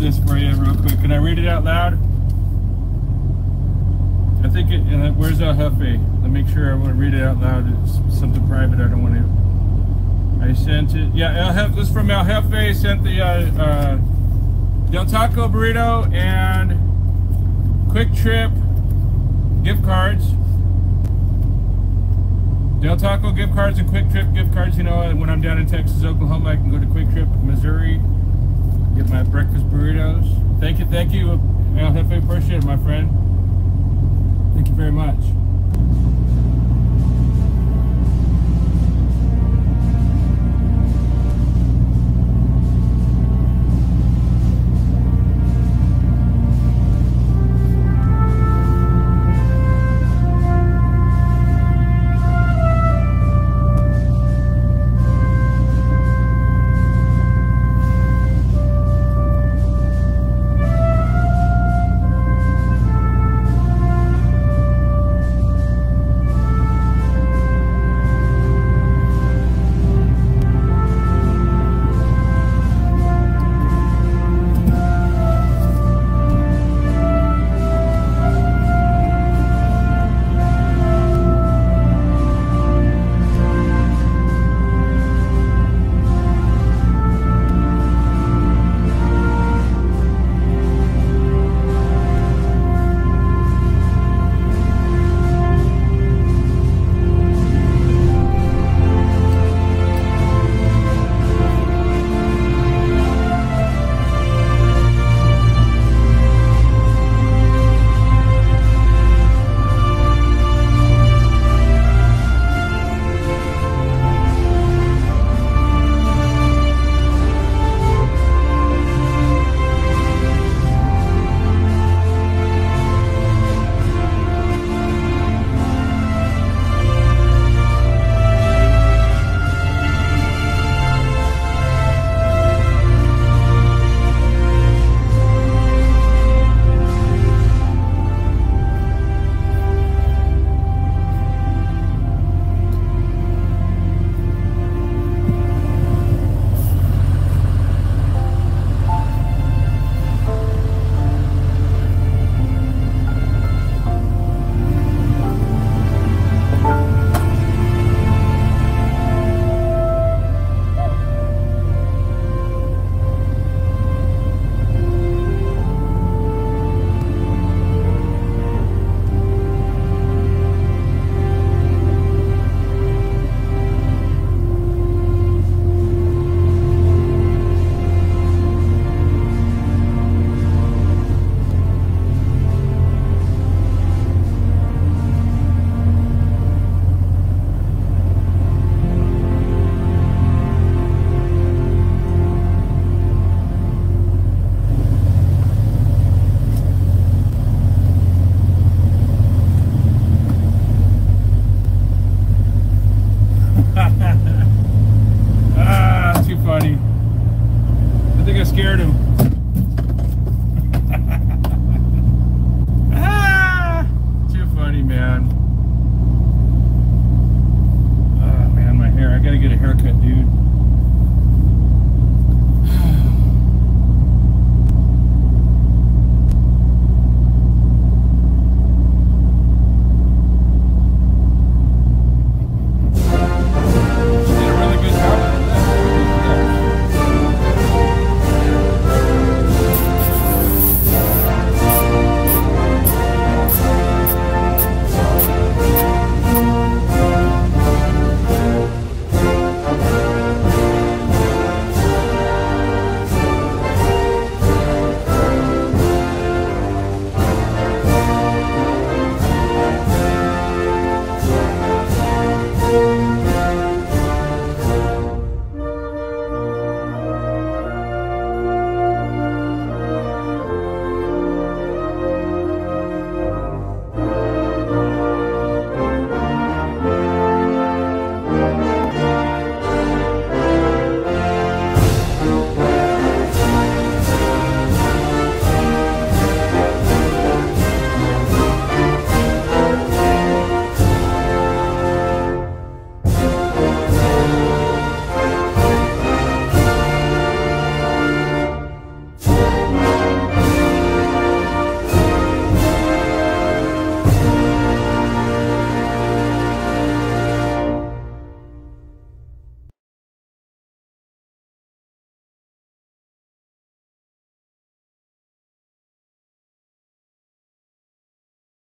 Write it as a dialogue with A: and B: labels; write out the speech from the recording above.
A: this for you real quick. Can I read it out loud? I think it, where's El Jefe? Let me make sure I want to read it out loud. It's something private. I don't want to. I sent it. Yeah, El Jefe, this is from El Jefe. Sent the Del Taco burrito and Quick Trip gift cards. Del Taco gift cards and Quick Trip gift cards. You know, when I'm down in Texas, Oklahoma, I can go to Quick Trip, Missouri, get my breakfast burritos. Thank you, El Jefe. Appreciate it, my friend. Thank you very much.